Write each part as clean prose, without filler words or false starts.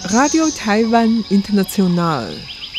Radio Taiwan International.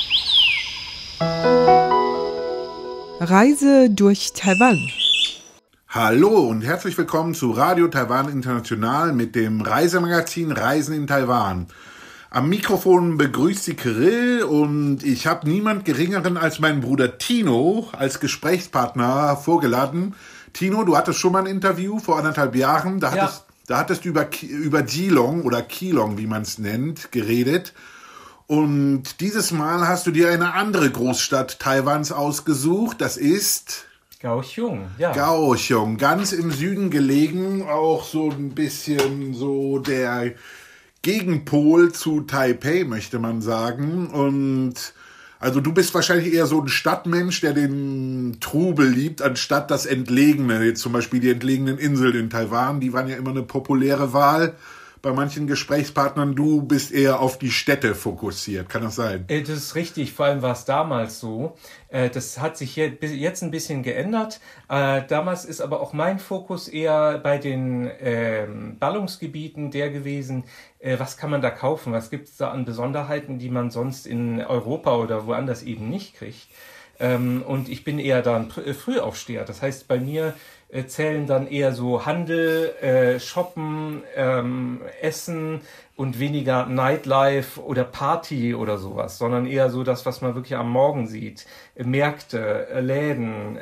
Reise durch Taiwan. Hallo und herzlich willkommen zu Radio Taiwan International mit dem Reisemagazin Reisen in Taiwan. Am Mikrofon begrüßt Sie Kirill und ich habe niemand Geringeren als meinen Bruder Tino als Gesprächspartner vorgeladen. Tino, du hattest schon mal ein Interview vor 1,5 Jahren. Da hattest du über Geelong oder Keelong, wie man es nennt, geredet. Und dieses Mal hast du dir eine andere Großstadt Taiwans ausgesucht. Das ist Kaohsiung, ja. Kaohsiung, ganz im Süden gelegen, auch so ein bisschen so der Gegenpol zu Taipei, möchte man sagen. Und also du bist wahrscheinlich eher so ein Stadtmensch, der den Trubel liebt, anstatt das Entlegene. Jetzt zum Beispiel die entlegenen Inseln in Taiwan, die waren ja immer eine populäre Wahl bei manchen Gesprächspartnern. Du bist eher auf die Städte fokussiert, kann das sein? Das ist richtig, vor allem war es damals so. Das hat sich jetzt ein bisschen geändert. Damals ist aber auch mein Fokus eher bei den Ballungsgebieten der gewesen. Was kann man da kaufen? Was gibt es da an Besonderheiten, die man sonst in Europa oder woanders eben nicht kriegt? Und ich bin eher da ein Frühaufsteher. Das heißt, bei mir zählen dann eher so Handel, Shoppen, Essen und weniger Nightlife oder Party oder sowas, sondern eher so das, was man wirklich am Morgen sieht. Märkte, Läden,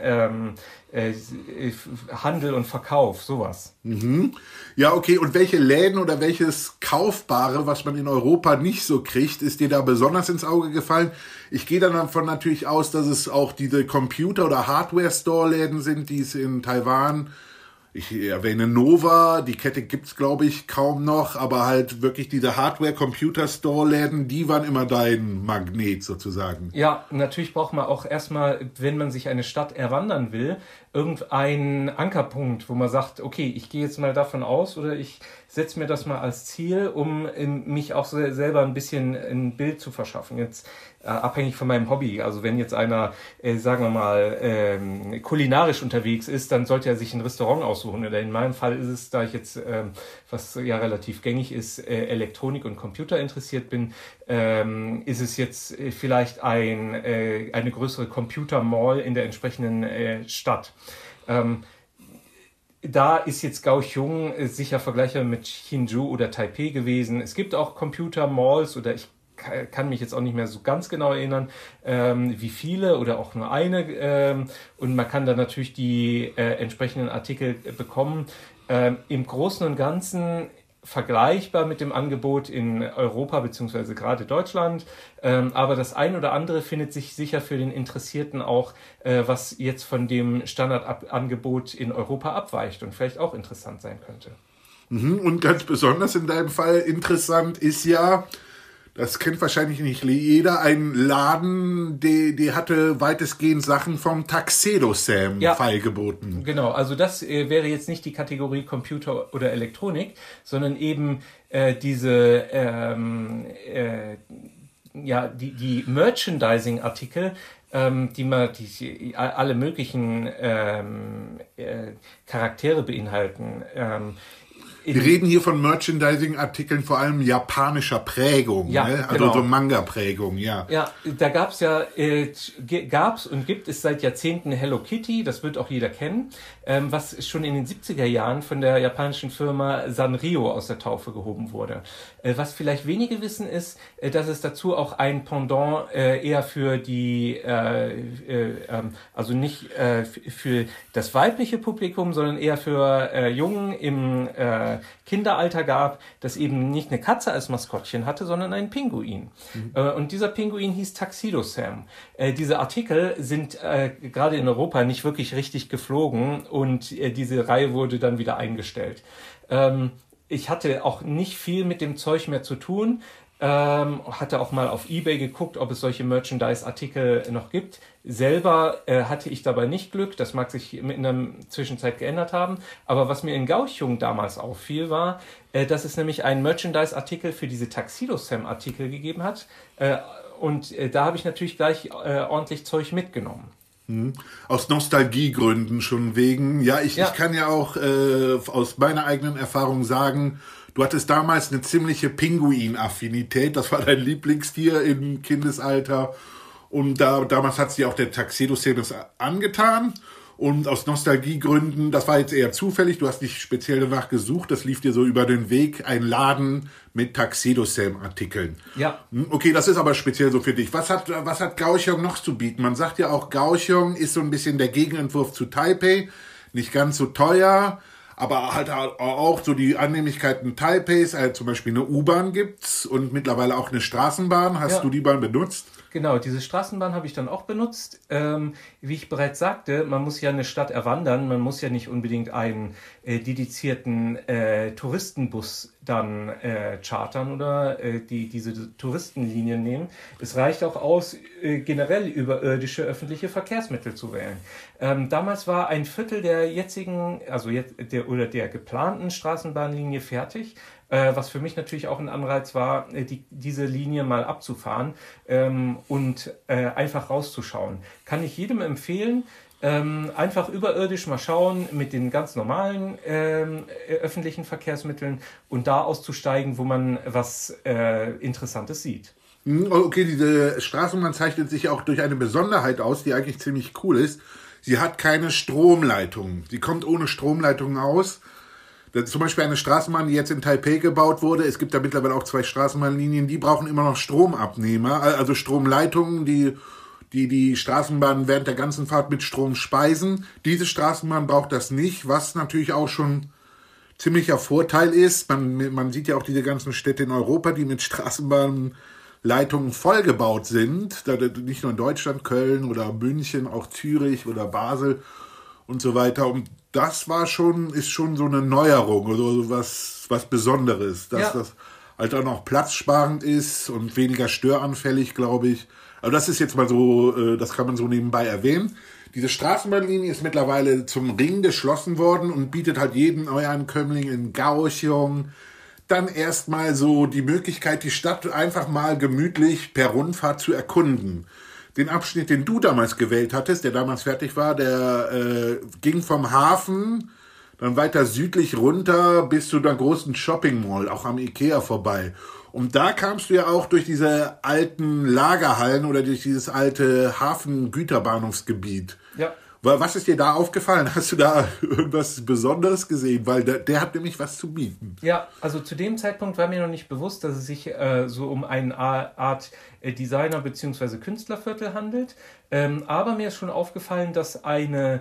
Handel und Verkauf, sowas. Mhm. Ja, okay. Und welche Läden oder welches Kaufbare, was man in Europa nicht so kriegt, ist dir da besonders ins Auge gefallen? Ich gehe dann davon natürlich aus, dass es auch diese Computer- oder Hardware-Store-Läden sind, die es in Taiwan, ich erwähne Nova, die Kette gibt's glaube ich kaum noch, aber halt wirklich diese Hardware-Computer-Store-Läden, die waren immer dein Magnet sozusagen. Ja, natürlich braucht man auch erstmal, wenn man sich eine Stadt erwandern will, irgendeinen Ankerpunkt, wo man sagt, okay, ich gehe jetzt mal davon aus oder ich setze mir das mal als Ziel, um mich auch selber ein bisschen ein Bild zu verschaffen. Jetzt abhängig von meinem Hobby. Also wenn jetzt einer, sagen wir mal, kulinarisch unterwegs ist, dann sollte er sich ein Restaurant aussuchen. Oder in meinem Fall ist es, da ich jetzt, was ja relativ gängig ist, Elektronik und Computer interessiert bin, ist es jetzt vielleicht eine größere Computer-Mall in der entsprechenden Stadt. Da ist jetzt Kaohsiung sicher vergleichbar mit Hsinchu oder Taipei gewesen. Es gibt auch Computer-Malls oder ich kann mich jetzt auch nicht mehr so ganz genau erinnern, wie viele oder auch nur eine. Und man kann da natürlich die entsprechenden Artikel bekommen. Im Großen und Ganzen vergleichbar mit dem Angebot in Europa beziehungsweise gerade Deutschland. Aber das ein oder andere findet sich sicher für den Interessierten auch, was jetzt von dem Standardangebot in Europa abweicht und vielleicht auch interessant sein könnte. Und ganz besonders in deinem Fall interessant ist ja, das kennt wahrscheinlich nicht jeder, ein Laden, die hatte weitestgehend Sachen vom Tuxedo Sam feilgeboten. Genau, also das wäre jetzt nicht die Kategorie Computer oder Elektronik, sondern eben diese die Merchandising-Artikel, die alle möglichen Charaktere beinhalten. Wir reden hier von Merchandising-Artikeln vor allem japanischer Prägung, ja, ne? Also genau. so Manga-Prägung, ja. Ja, da gab's und gibt es seit Jahrzehnten Hello Kitty, das wird auch jeder kennen, was schon in den 70er Jahren von der japanischen Firma Sanrio aus der Taufe gehoben wurde. Was vielleicht wenige wissen ist, dass es dazu auch ein Pendant eher für die, also nicht für das weibliche Publikum, sondern eher für Jungen im Kinderalter gab, das eben nicht eine Katze als Maskottchen hatte, sondern einen Pinguin. Und dieser Pinguin hieß Tuxedo Sam. Diese Artikel sind gerade in Europa nicht wirklich richtig geflogen und diese Reihe wurde dann wieder eingestellt. Ich hatte auch nicht viel mit dem Zeug mehr zu tun. Hatte auch mal auf eBay geguckt, ob es solche Merchandise-Artikel noch gibt. Selber hatte ich dabei nicht Glück, das mag sich in der Zwischenzeit geändert haben. Aber was mir in Kaohsiung damals auffiel, war, dass es nämlich einen Merchandise-Artikel für diese Tuxedo Sam-Artikel gegeben hat. Und da habe ich natürlich gleich ordentlich Zeug mitgenommen. Aus Nostalgiegründen schon wegen. Ja, ich kann ja auch aus meiner eigenen Erfahrung sagen, Du hattest damals eine ziemliche Pinguin-Affinität. Das war dein Lieblingstier im Kindesalter. Und damals hat es dir auch der Tuxedo Sam angetan. Und aus Nostalgiegründen, das war jetzt eher zufällig, du hast nicht speziell danach gesucht, das lief dir so über den Weg, ein Laden mit Tuxedo Sam Artikeln. Ja. Okay, das ist aber speziell so für dich. Was hat Kaohsiung noch zu bieten? Man sagt ja auch, Kaohsiung ist so ein bisschen der Gegenentwurf zu Taipei. Nicht ganz so teuer, aber halt auch so die Annehmlichkeiten Taipeis. Zum Beispiel eine U-Bahn gibt's und mittlerweile auch eine Straßenbahn. Hast du die Bahn benutzt? Genau, diese Straßenbahn habe ich dann auch benutzt. Wie ich bereits sagte, man muss ja eine Stadt erwandern, man muss ja nicht unbedingt einen dedizierten Touristenbus dann chartern oder diese Touristenlinien nehmen. Es reicht auch aus, generell überirdische öffentliche Verkehrsmittel zu wählen. Damals war ein Viertel der jetzigen, der geplanten Straßenbahnlinie fertig. Was für mich natürlich auch ein Anreiz war, diese Linie mal abzufahren und einfach rauszuschauen. Kann ich jedem empfehlen, einfach überirdisch mal schauen mit den ganz normalen öffentlichen Verkehrsmitteln und da auszusteigen, wo man was Interessantes sieht. Okay, diese Straßenbahn zeichnet sich auch durch eine Besonderheit aus, die eigentlich ziemlich cool ist. Sie hat keine Stromleitung. Sie kommt ohne Stromleitung aus. Zum Beispiel eine Straßenbahn, die jetzt in Taipei gebaut wurde. Es gibt da mittlerweile auch 2 Straßenbahnlinien, die brauchen immer noch Stromabnehmer, also Stromleitungen, die Straßenbahnen während der ganzen Fahrt mit Strom speisen. Diese Straßenbahn braucht das nicht, was natürlich auch schon ziemlicher Vorteil ist. Man sieht ja auch diese ganzen Städte in Europa, die mit Straßenbahnleitungen vollgebaut sind. Nicht nur in Deutschland, Köln oder München, auch Zürich oder Basel und so weiter. Und das ist schon so eine Neuerung oder was Besonderes, dass das halt auch noch platzsparend ist und weniger störanfällig, glaube ich. Aber das ist jetzt mal so, das kann man so nebenbei erwähnen. Diese Straßenbahnlinie ist mittlerweile zum Ring geschlossen worden und bietet halt jedem Neuankömmling in Kaohsiung dann erstmal so die Möglichkeit, die Stadt einfach mal gemütlich per Rundfahrt zu erkunden. Den Abschnitt, den du damals gewählt hattest, der damals fertig war, der ging vom Hafen dann weiter südlich runter bis zu der großen Shopping Mall, auch am Ikea vorbei. Und da kamst du ja auch durch diese alten Lagerhallen oder durch dieses alte Hafengüterbahnhofsgebiet. Ja. Was ist dir da aufgefallen? Hast du da irgendwas Besonderes gesehen? Weil der hat nämlich was zu bieten. Ja, also zu dem Zeitpunkt war mir noch nicht bewusst, dass es sich so um eine Art Designer- bzw. Künstlerviertel handelt. Aber mir ist schon aufgefallen, dass eine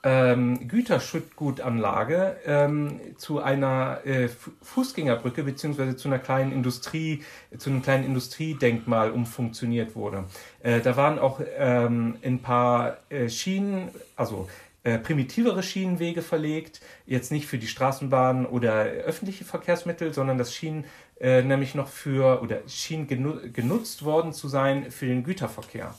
Güterschüttgutanlage zu einer Fußgängerbrücke bzw. zu einem kleinen Industriedenkmal umfunktioniert wurde. Da waren auch ein paar Schienen, also primitivere Schienenwege verlegt, jetzt nicht für die Straßenbahn oder öffentliche Verkehrsmittel, sondern das schien nämlich noch schien genutzt worden zu sein für den Güterverkehr.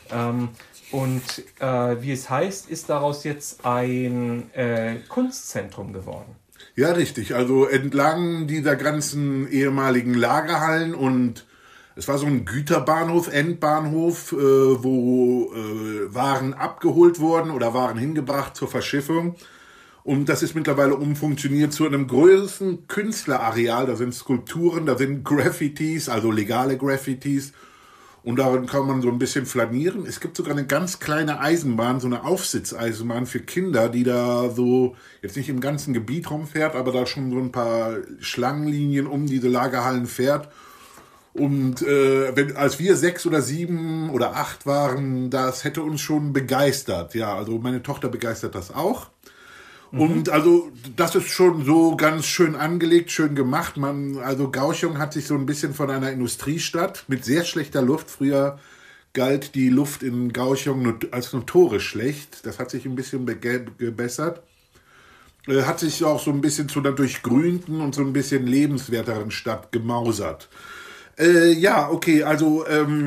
Wie es heißt, ist daraus jetzt ein Kunstzentrum geworden. Ja, richtig. Also entlang dieser ganzen ehemaligen Lagerhallen und es war so ein Güterbahnhof, Endbahnhof, wo Waren abgeholt wurden oder Waren hingebracht zur Verschiffung. Und das ist mittlerweile umfunktioniert zu einem größeren Künstlerareal. Da sind Skulpturen, da sind Graffitis, also legale Graffitis. Und darin kann man so ein bisschen flanieren. Es gibt sogar eine ganz kleine Eisenbahn, so eine Aufsitzeisenbahn für Kinder, die da so jetzt nicht im ganzen Gebiet rumfährt, aber da schon so ein paar Schlangenlinien um diese Lagerhallen fährt. Und als wir 6 oder 7 oder 8 waren, das hätte uns schon begeistert. Ja, also meine Tochter begeistert das auch. Und also das ist schon so ganz schön angelegt, schön gemacht. Also Kaohsiung hat sich so ein bisschen von einer Industriestadt mit sehr schlechter Luft. Früher galt die Luft in Kaohsiung als notorisch schlecht. Das hat sich ein bisschen gebessert. Hat sich auch so ein bisschen zu einer durchgrünten und so ein bisschen lebenswerteren Stadt gemausert. Ja, okay, also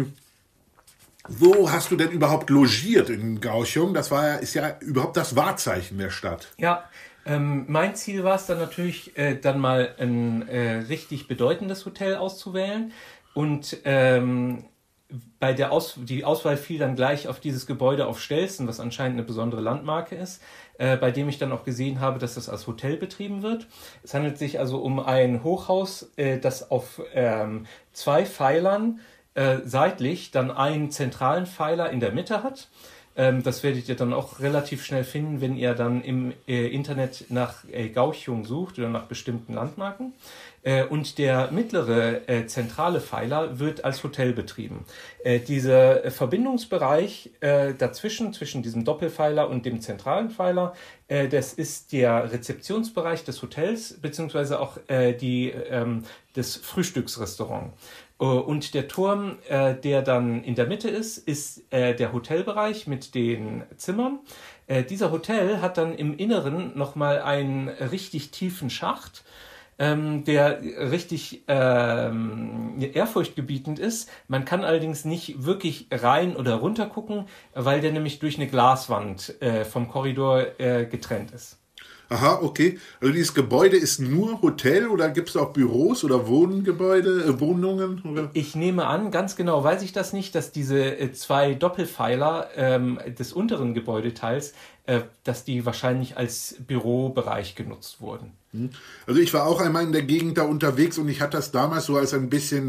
wo hast du denn überhaupt logiert in Kaohsiung? Ist ja überhaupt das Wahrzeichen der Stadt. Ja, mein Ziel war es dann natürlich, dann mal ein richtig bedeutendes Hotel auszuwählen. Und die Auswahl fiel dann gleich auf dieses Gebäude auf Stelzen, was anscheinend eine besondere Landmarke ist, bei dem ich dann auch gesehen habe, dass das als Hotel betrieben wird. Es handelt sich also um ein Hochhaus, das auf 2 Pfeilern seitlich dann einen zentralen Pfeiler in der Mitte hat. Das werdet ihr dann auch relativ schnell finden, wenn ihr dann im Internet nach Gauchung sucht oder nach bestimmten Landmarken. Und der mittlere zentrale Pfeiler wird als Hotel betrieben. Dieser Verbindungsbereich zwischen diesem Doppelpfeiler und dem zentralen Pfeiler, das ist der Rezeptionsbereich des Hotels, beziehungsweise auch des Frühstücksrestaurants. Und der Turm, der dann in der Mitte ist der Hotelbereich mit den Zimmern. Dieser Hotel hat dann im Inneren nochmal einen richtig tiefen Schacht, der richtig ehrfurchtgebietend ist. Man kann allerdings nicht wirklich rein oder runter gucken, weil der nämlich durch eine Glaswand vom Korridor getrennt ist. Aha, okay. Also dieses Gebäude ist nur Hotel oder gibt es auch Büros oder Wohnungen? Oder? Ich nehme an, ganz genau weiß ich das nicht, dass diese 2 Doppelpfeiler des unteren Gebäudeteils, dass die wahrscheinlich als Bürobereich genutzt wurden. Also ich war auch einmal in der Gegend da unterwegs und ich hatte das damals so als ein bisschen,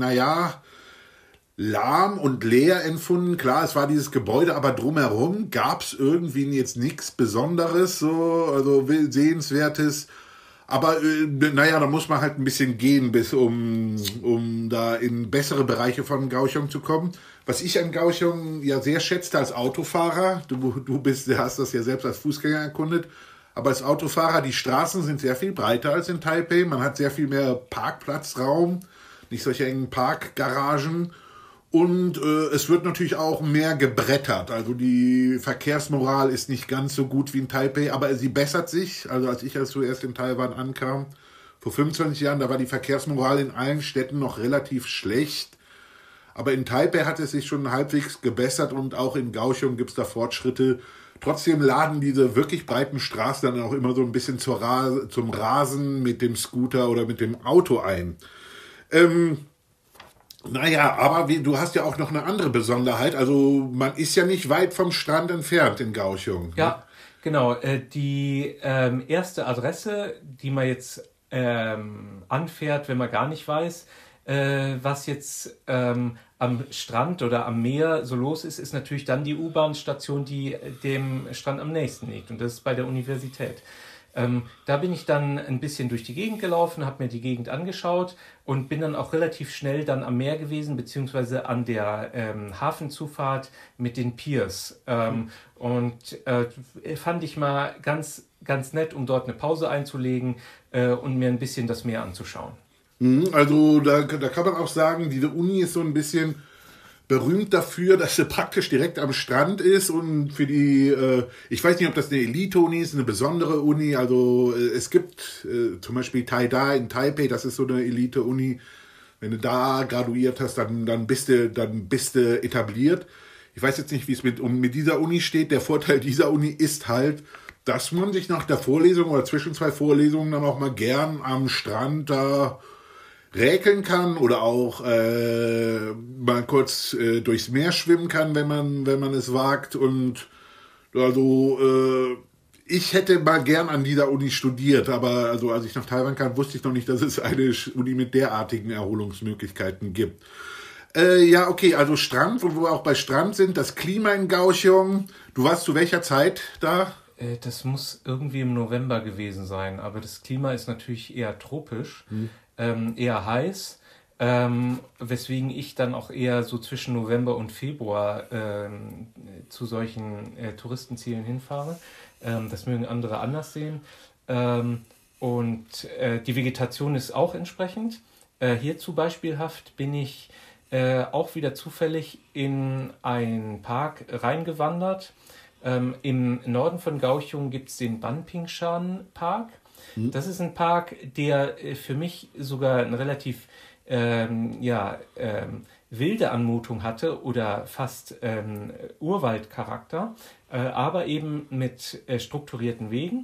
lahm und leer empfunden. Klar, es war dieses Gebäude, aber drumherum gab es irgendwie jetzt nichts Besonderes, also Sehenswertes. Aber da muss man halt ein bisschen gehen, um da in bessere Bereiche von Gauchung zu kommen. Was ich an Gauchung ja sehr schätzte als Autofahrer, du hast das ja selbst als Fußgänger erkundet, aber als Autofahrer, die Straßen sind sehr viel breiter als in Taipei. Man hat sehr viel mehr Parkplatzraum, nicht solche engen Parkgaragen. Und es wird natürlich auch mehr gebrettert. Also die Verkehrsmoral ist nicht ganz so gut wie in Taipei, aber sie bessert sich. Also als ich zuerst in Taiwan ankam, vor 25 Jahren, da war die Verkehrsmoral in allen Städten noch relativ schlecht. Aber in Taipei hat es sich schon halbwegs gebessert und auch in Kaohsiung gibt es da Fortschritte. Trotzdem laden diese wirklich breiten Straßen dann auch immer so ein bisschen zum Rasen mit dem Scooter oder mit dem Auto ein. Aber du hast ja auch noch eine andere Besonderheit. Also man ist ja nicht weit vom Strand entfernt in Kaohsiung. Ja, genau. Die erste Adresse, die man jetzt anfährt, wenn man gar nicht weiß, was jetzt am Strand oder am Meer so los ist, ist natürlich dann die U-Bahn-Station, die dem Strand am nächsten liegt. Und das ist bei der Universität. Da bin ich dann ein bisschen durch die Gegend gelaufen, habe mir die Gegend angeschaut und bin dann auch relativ schnell dann am Meer gewesen, beziehungsweise an der Hafenzufahrt mit den Piers. Fand ich mal ganz, ganz nett, um dort eine Pause einzulegen und mir ein bisschen das Meer anzuschauen. Also da kann man auch sagen, diese Uni ist so ein bisschen berühmt dafür, dass sie praktisch direkt am Strand ist und für die, ich weiß nicht, ob das eine Elite-Uni ist, eine besondere Uni, also es gibt zum Beispiel Taida in Taipei, das ist so eine Elite-Uni, wenn du da graduiert hast, dann bist du etabliert. Ich weiß jetzt nicht, wie es mit dieser Uni steht. Der Vorteil dieser Uni ist halt, dass man sich nach der Vorlesung oder zwischen 2 Vorlesungen dann auch mal gern am Strand da räkeln kann oder auch mal kurz durchs Meer schwimmen kann, wenn man es wagt. Und also ich hätte mal gern an dieser Uni studiert, aber also als ich nach Taiwan kam, wusste ich noch nicht, dass es eine Uni mit derartigen Erholungsmöglichkeiten gibt. Okay, also Strand, wo wir auch bei Strand sind, das Klima in Kaohsiung. Du warst zu welcher Zeit da? Das muss irgendwie im November gewesen sein, aber das Klima ist natürlich eher tropisch. Eher heiß, weswegen ich dann auch eher so zwischen November und Februar zu solchen Touristenzielen hinfahre. Das mögen andere anders sehen. Die Vegetation ist auch entsprechend. Hierzu beispielhaft bin ich auch wieder zufällig in einen Park reingewandert. Im Norden von Kaohsiung gibt es den Banpingshan Park. Das ist ein Park, der für mich sogar eine relativ wilde Anmutung hatte oder fast Urwaldcharakter, aber eben mit strukturierten Wegen.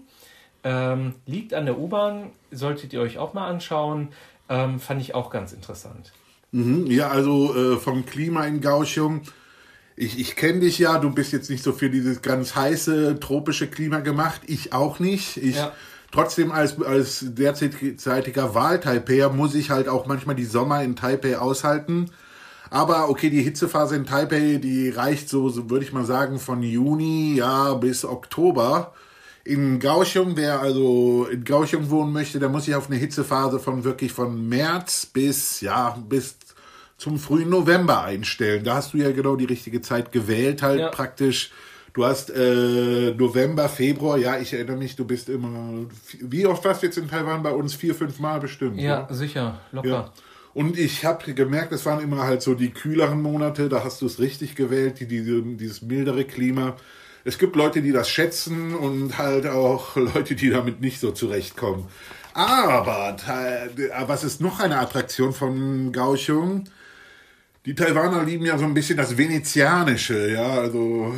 Liegt an der U-Bahn, solltet ihr euch auch mal anschauen, fand ich auch ganz interessant. Ja, also vom Klima in Kaohsiung. Ich kenne dich ja, du bist jetzt nicht so für dieses ganz heiße, tropische Klima gemacht. Ich auch nicht. Trotzdem als derzeitiger Wahl-Taipeher muss ich halt auch manchmal die Sommer in Taipei aushalten. Aber okay, die Hitzephase in Taipei, die reicht so würde ich mal sagen, von Juni bis Oktober. In Kaohsiung, wer also in Kaohsiung wohnen möchte, der muss sich auf eine Hitzephase von März bis zum frühen November einstellen. Da hast du ja genau die richtige Zeit gewählt, praktisch. Du hast November, Februar, ich erinnere mich, du bist immer, wie oft warst du jetzt in Taiwan bei uns? 4-5 Mal bestimmt. Ja, oder? Sicher, locker. Ja. Und ich habe gemerkt, es waren immer halt so die kühleren Monate, da hast du es richtig gewählt, dieses mildere Klima. Es gibt Leute, die das schätzen und halt auch Leute, die damit nicht so zurechtkommen. Aber was ist noch eine Attraktion von Kaohsiung? Die Taiwaner lieben ja so ein bisschen das Venezianische, also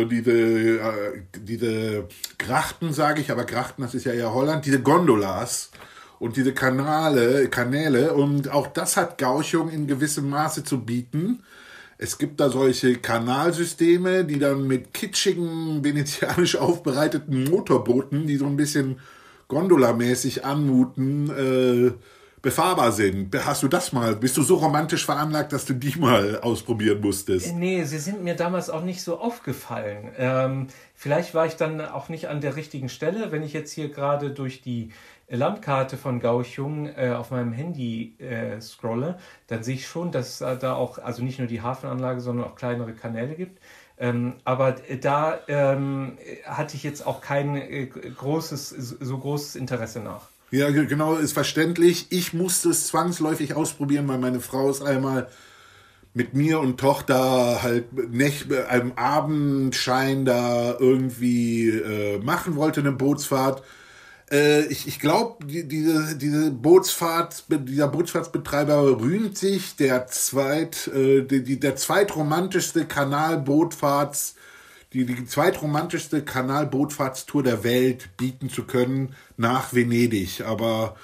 diese Grachten, sage ich, aber Grachten, das ist ja eher Holland, diese Gondolas und diese Kanäle und auch das hat Kaohsiung in gewissem Maße zu bieten. Es gibt da solche Kanalsysteme, die dann mit kitschigen, venezianisch aufbereiteten Motorbooten, die so ein bisschen gondolamäßig anmuten, befahrbar sind. Hast du das mal? Bist du so romantisch veranlagt, dass du die mal ausprobieren musstest? Nee, sie sind mir damals auch nicht so aufgefallen. Vielleicht war ich dann auch nicht an der richtigen Stelle. Wenn ich jetzt hier gerade durch die Landkarte von Kaohsiung auf meinem Handy scrolle, dann sehe ich schon, dass da auch, also nicht nur die Hafenanlage, sondern auch kleinere Kanäle gibt. Aber da hatte ich jetzt auch kein so großes Interesse nach. Ja, genau, ist verständlich. Ich musste es zwangsläufig ausprobieren, weil meine Frau es einmal mit mir und Tochter halt einem Abendschein da irgendwie machen wollte, eine Bootsfahrt. Ich glaube, dieser Bootsfahrtsbetreiber rühmt sich, der zweitromantischste die zweitromantischste Kanalbootfahrtstour der Welt bieten zu können nach Venedig. Aber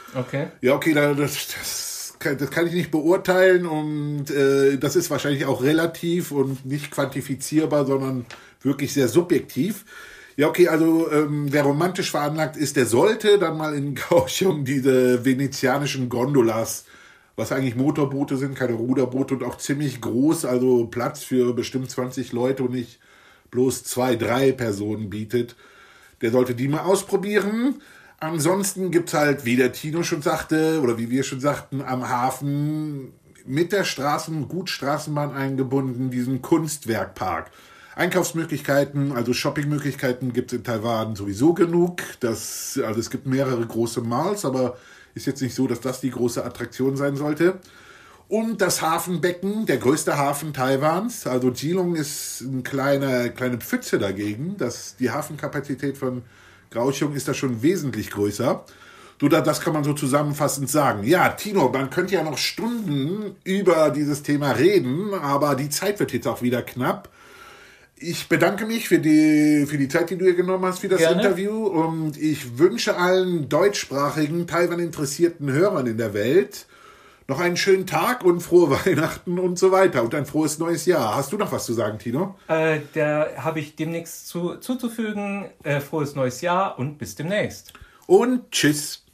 das kann ich nicht beurteilen und das ist wahrscheinlich auch relativ und nicht quantifizierbar, sondern wirklich sehr subjektiv. Ja, okay, also wer romantisch veranlagt ist, der sollte dann mal in Kaohsiung diese venezianischen Gondolas, was eigentlich Motorboote sind, keine Ruderboote und auch ziemlich groß, also Platz für bestimmt 20 Leute und nicht bloß 2-3 Personen bietet, der sollte die mal ausprobieren. Ansonsten gibt es halt, wie der Tino schon sagte, oder wie wir schon sagten, am Hafen mit der Straßenbahn eingebunden, diesen Kunstwerkpark. Einkaufsmöglichkeiten, also Shoppingmöglichkeiten gibt es in Taiwan sowieso genug. Also es gibt mehrere große Malls, aber ist jetzt nicht so, dass das die große Attraktion sein sollte. Und das Hafenbecken, der größte Hafen Taiwans. Also Keelung ist eine kleine Pfütze dagegen. Die Hafenkapazität von Kaohsiung ist da schon wesentlich größer. Das kann man so zusammenfassend sagen. Ja, Tino, man könnte ja noch Stunden über dieses Thema reden, aber die Zeit wird jetzt auch wieder knapp. Ich bedanke mich für die Zeit, die du dir genommen hast für das Interview. Und ich wünsche allen deutschsprachigen, Taiwan-interessierten Hörern in der Welt noch einen schönen Tag und frohe Weihnachten und so weiter und ein frohes neues Jahr. Hast du noch was zu sagen, Tino? Da habe ich demnächst zuzufügen. Frohes neues Jahr und bis demnächst. Und tschüss.